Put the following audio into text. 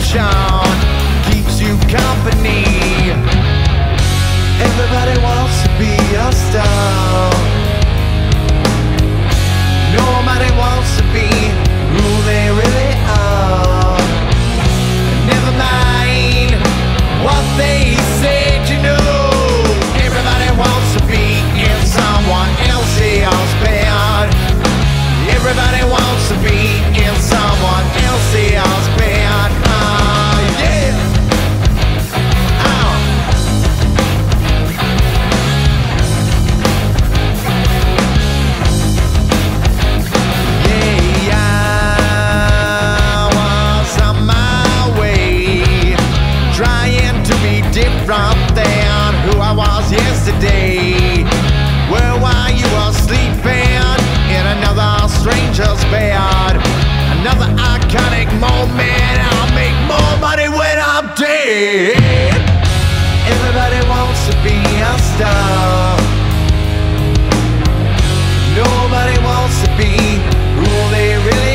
attention keeps you company. Everybody wants to be a star. Nobody wants to be who they really are. Never mind what they said, you know. Everybody wants to be in someone else's bed. Everybody wants to be in someone else's bed. Yeah. Different than who I was yesterday. Where were you all sleeping in another stranger's bed? Another iconic moment. I'll make more money when I'm dead. Everybody wants to be a star. Nobody wants to be who they really